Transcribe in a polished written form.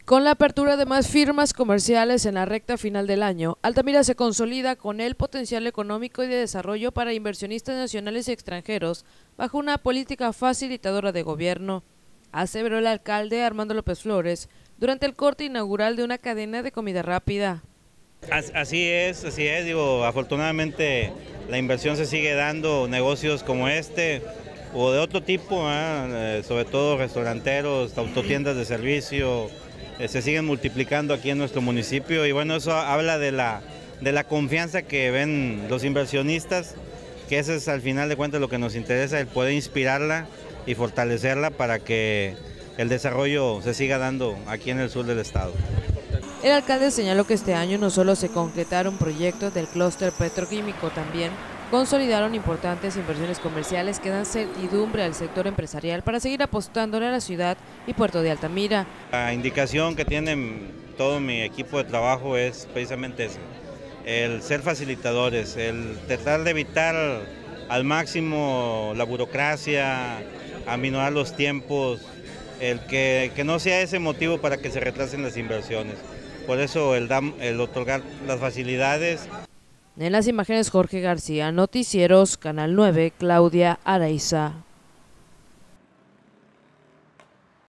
Con la apertura de más firmas comerciales en la recta final del año, Altamira se consolida con el potencial económico y de desarrollo para inversionistas nacionales y extranjeros bajo una política facilitadora de gobierno, aseveró el alcalde Armando López Flores durante el corte inaugural de una cadena de comida rápida. Así es, digo, afortunadamente la inversión se sigue dando, negocios como este o de otro tipo, sobre todo restauranteros, autotiendas de servicio, se siguen multiplicando aquí en nuestro municipio y bueno, eso habla de la confianza que ven los inversionistas, que eso es al final de cuentas lo que nos interesa, el poder inspirarla y fortalecerla para que el desarrollo se siga dando aquí en el sur del estado. El alcalde señaló que este año no solo se concretaron proyectos del clúster petroquímico, también consolidaron importantes inversiones comerciales que dan certidumbre al sector empresarial para seguir apostándole a la ciudad y puerto de Altamira. La indicación que tiene todo mi equipo de trabajo es precisamente eso, el ser facilitadores, el tratar de evitar al máximo la burocracia, aminorar los tiempos, el que no sea ese motivo para que se retrasen las inversiones. Por eso el otorgar las facilidades. En las imágenes Jorge García, Noticieros, Canal 9, Claudia Araiza.